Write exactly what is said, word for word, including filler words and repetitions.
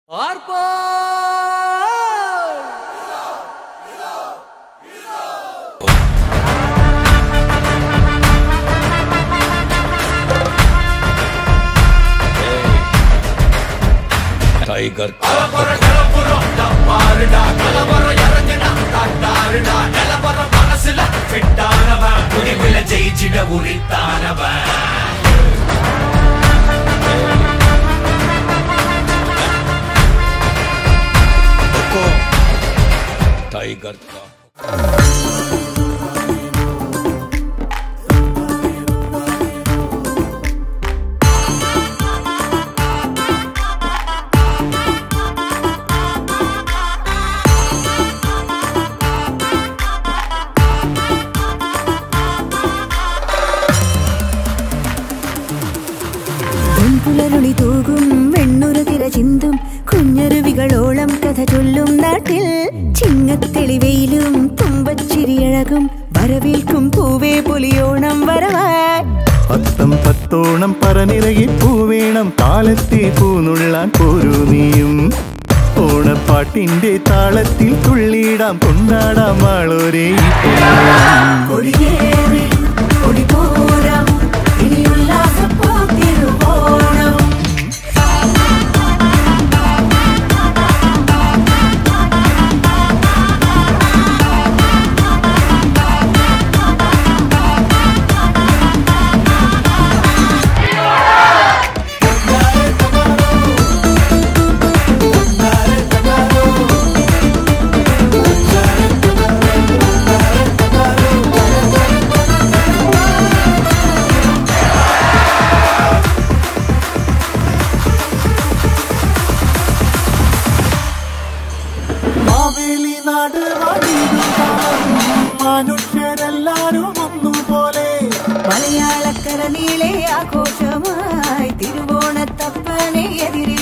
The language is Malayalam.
टाइगर टाइगर का പുലരുളി തൂകും വെണ്ണുരു തിര ചിന്തും കുഞ്ഞരുവികളോളം കഥ ചൊല്ലും നാട്ടിൽ ചിങ്ങത്തെളിവെയിലും തുമ്പച്ചിരിയഴകും വരവേൽക്കും പൂവേ പൊലിയോണം വരവാൻ പത്തം പത്തോണം പറനിറകി പൂവേണം കാലത്തെ പൂനുള്ളാൻ പോരൂ നീയും ഓണപ്പാട്ടിന്റെ താളത്തിൽ തുള്ളിയിടാം കൊണ്ടാടാം ആളോരേ കൊടിയേറി കൊടിപോരാം ഇനി ഉല്ലാസപ്പോ തിരുവോണം മനുഷ്യരെല്ലാരും ഒന്നുപോലെ മലയാളക്കര നീളെ ആഘോഷമായി തിരുവോണത്തപ്പനെ എതിരെ